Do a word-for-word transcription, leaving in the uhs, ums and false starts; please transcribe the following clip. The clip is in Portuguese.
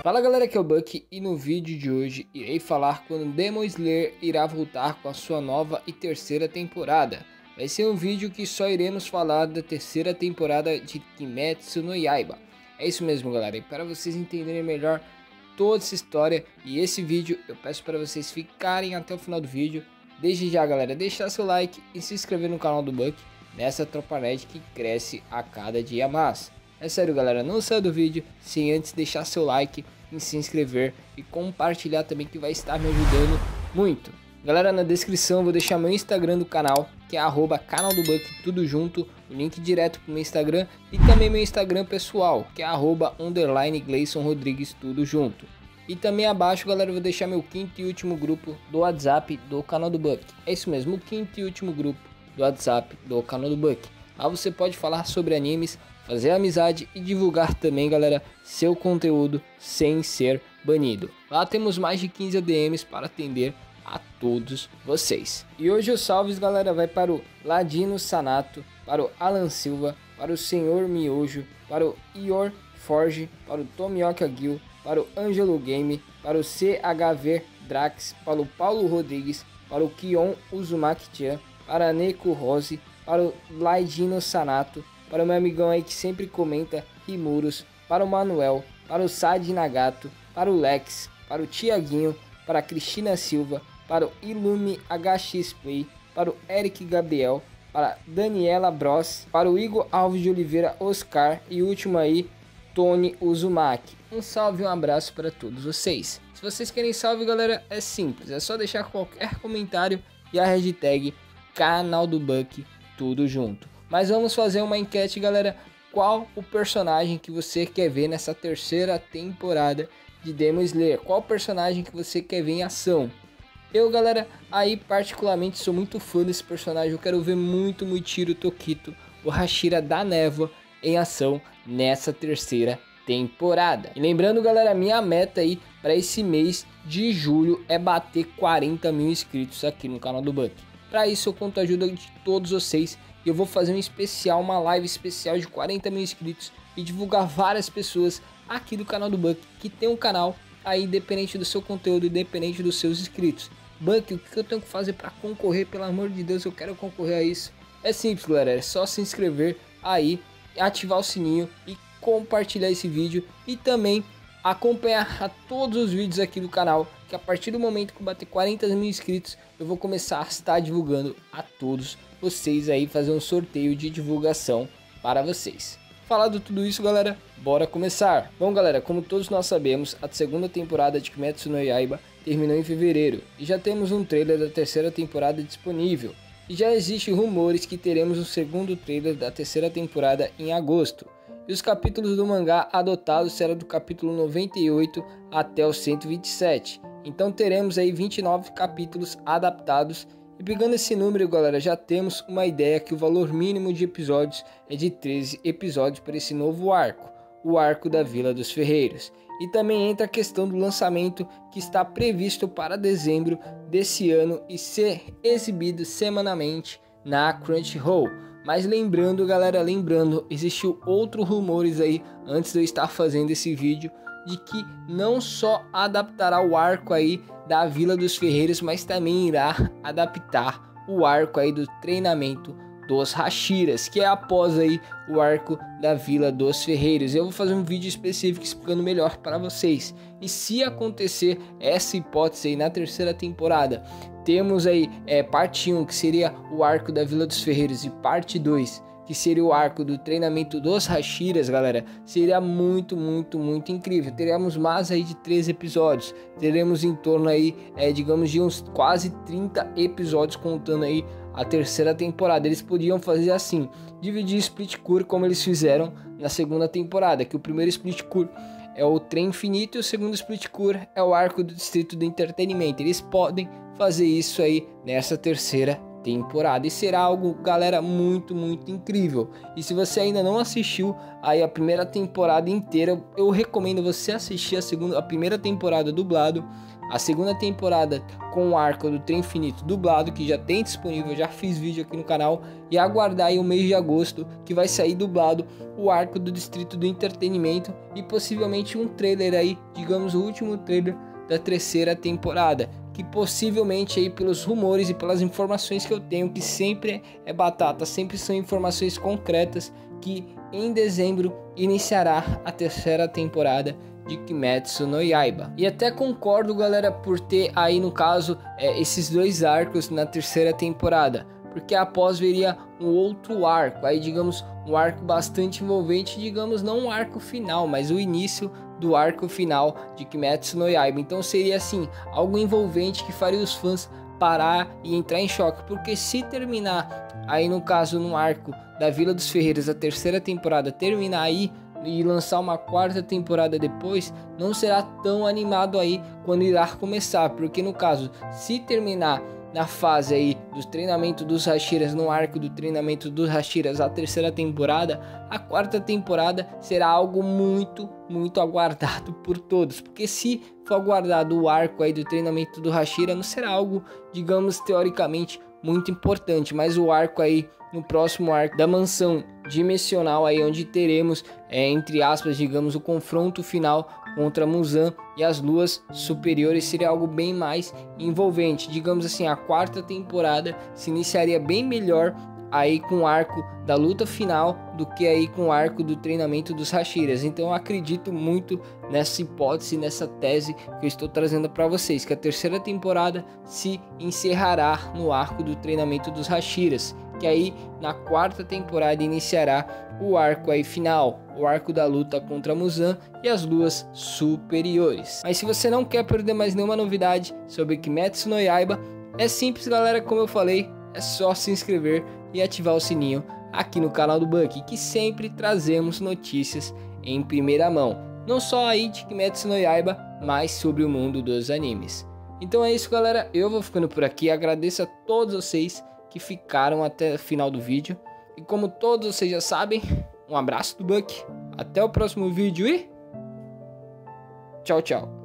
Fala galera, aqui é o Buck e no vídeo de hoje irei falar quando Demon Slayer irá voltar com a sua nova e terceira temporada. Vai ser um vídeo que só iremos falar da terceira temporada de Kimetsu no Yaiba. É isso mesmo galera, e para vocês entenderem melhor toda essa história e esse vídeo, eu peço para vocês ficarem até o final do vídeo. Desde já galera, deixar seu like e se inscrever no canal do Buck, nessa tropa nerd que cresce a cada dia mais. É sério galera, não saia do vídeo sem antes deixar seu like e se inscrever e compartilhar também, que vai estar me ajudando muito. Galera, na descrição eu vou deixar meu Instagram do canal, que é arroba canal do Buck, tudo junto, o link direto pro meu Instagram, e também meu Instagram pessoal, que é arroba underline Gleison Rodrigues, tudo junto. E também abaixo galera, eu vou deixar meu quinto e último grupo do WhatsApp do canal do Buck. É isso mesmo, o quinto e último grupo do WhatsApp do canal do Buck. Lá você pode falar sobre animes, fazer amizade e divulgar também galera seu conteúdo sem ser banido. Lá temos mais de quinze A D Ms para atender a todos vocês. E hoje os salves galera vai para o Ladino Sanato, para o Alan Silva, para o Senhor Miojo, para o Ior Forge, para o Tomioka Gil, para o Angelo Game, para o C H V Drax, para o Paulo Rodrigues, para o Kion Uzumaki-chan, para a Neko Rose, para o Laidino Sanato, para o meu amigão aí que sempre comenta, Rimuros, para o Manuel, para o Sadi Nagato, para o Lex, para o Tiaguinho, para a Cristina Silva, para o Ilume H X Play, para o Eric Gabriel, para a Daniela Bros, para o Igor Alves de Oliveira Oscar e último aí, Tony Uzumaki. Um salve e um abraço para todos vocês. Se vocês querem salve galera, é simples, é só deixar qualquer comentário e a hashtag canal do Buck, tudo junto. Mas vamos fazer uma enquete galera, qual o personagem que você quer ver nessa terceira temporada de Demon Slayer? Qual personagem que você quer ver em ação? Eu galera, aí particularmente sou muito fã desse personagem, eu quero ver muito Muichiro Tokito, o Hashira da Névoa, em ação nessa terceira temporada. E lembrando galera, minha meta aí para esse mês de julho é bater quarenta mil inscritos aqui no canal do Buck. Para isso eu conto a ajuda de todos vocês e eu vou fazer um especial, uma live especial de quarenta mil inscritos e divulgar várias pessoas aqui do canal do Buck que tem um canal aí independente do seu conteúdo, independente dos seus inscritos. Buck, o que eu tenho que fazer para concorrer? Pelo amor de Deus, eu quero concorrer a isso. É simples galera, é só se inscrever aí, ativar o sininho e compartilhar esse vídeo e também acompanhar a todos os vídeos aqui do canal, que a partir do momento que eu bater quarenta mil inscritos eu vou começar a estar divulgando a todos vocês aí, fazer um sorteio de divulgação para vocês. Falado tudo isso galera, bora começar. Bom galera, como todos nós sabemos, a segunda temporada de Kimetsu no Yaiba terminou em fevereiro e já temos um trailer da terceira temporada disponível. E já existem rumores que teremos um segundo trailer da terceira temporada em agosto. E os capítulos do mangá adotados serão do capítulo noventa e oito até o cento e vinte e sete. Então teremos aí vinte e nove capítulos adaptados. E pegando esse número galera, já temos uma ideia que o valor mínimo de episódios é de treze episódios para esse novo arco, o arco da Vila dos Ferreiros. E também entra a questão do lançamento, que está previsto para dezembro desse ano e ser exibido semanalmente na Crunchyroll. Mas lembrando galera, lembrando, existiu outros rumores aí antes de eu estar fazendo esse vídeo, de que não só adaptará o arco aí da Vila dos Ferreiros, mas também irá adaptar o arco aí do treinamento dos Hashiras, que é após aí o arco da Vila dos Ferreiros. Eu vou fazer um vídeo específico explicando melhor para vocês. E se acontecer essa hipótese aí na terceira temporada, temos aí é, parte um, que seria o arco da Vila dos Ferreiros, e parte dois, que seria o arco do treinamento dos Hashiras, galera, seria muito, muito, muito incrível. Teremos mais aí de três episódios, teremos em torno aí, é, digamos, de uns quase trinta episódios contando aí a terceira temporada. Eles podiam fazer assim, dividir split core como eles fizeram na segunda temporada, que o primeiro split core é o Trem Infinito e o segundo split core é o arco do Distrito do Entretenimento. Eles podem fazer isso aí nessa terceira temporada. E será algo, galera, muito, muito incrível. E se você ainda não assistiu aí a primeira temporada inteira, eu recomendo você assistir a segunda, a primeira temporada dublado, a segunda temporada com o arco do Trem Infinito dublado, que já tem disponível, já fiz vídeo aqui no canal, e aguardar aí o mês de agosto, que vai sair dublado o arco do Distrito do Entretenimento e possivelmente um trailer aí, digamos o último trailer da terceira temporada, que possivelmente aí pelos rumores e pelas informações que eu tenho, que sempre é batata, sempre são informações concretas, que em dezembro iniciará a terceira temporada de Kimetsu no Yaiba. E até concordo, galera, por ter aí no caso é, esses dois arcos na terceira temporada, porque após viria um outro arco, aí digamos um arco bastante envolvente, digamos não um arco final, mas o início do arco final de Kimetsu no Yaiba. Então seria assim, algo envolvente que faria os fãs parar e entrar em choque, porque se terminar aí no caso no arco da Vila dos Ferreiros, a terceira temporada terminar aí e lançar uma quarta temporada depois, não será tão animado aí quando irá começar, porque no caso, se terminar na fase aí do treinamento dos Hashiras, no arco do treinamento dos Hashiras, a terceira temporada, a quarta temporada será algo muito, muito aguardado por todos, porque se for aguardado o arco aí do treinamento do Hashira, não será algo, digamos, teoricamente muito importante, mas o arco aí no próximo arco da mansão dimensional aí, onde teremos é, entre aspas, digamos, o confronto final contra Muzan e as luas superiores, seria algo bem mais envolvente. Digamos assim, a quarta temporada se iniciaria bem melhor aí com o arco da luta final do que aí com o arco do treinamento dos Hashiras. Então eu acredito muito nessa hipótese, nessa tese que eu estou trazendo para vocês, que a terceira temporada se encerrará no arco do treinamento dos Hashiras, que aí na quarta temporada iniciará o arco aí final, o arco da luta contra Muzan e as luas superiores. Mas se você não quer perder mais nenhuma novidade sobre Kimetsu no Yaiba, é simples, galera, como eu falei, é só se inscrever e ativar o sininho aqui no canal do Bucky, que sempre trazemos notícias em primeira mão, não só aí de Kimetsu no Yaiba, mas sobre o mundo dos animes. Então é isso, galera, eu vou ficando por aqui, agradeço a todos vocês que ficaram até o final do vídeo, e como todos vocês já sabem, um abraço do Bucky, até o próximo vídeo e tchau, tchau.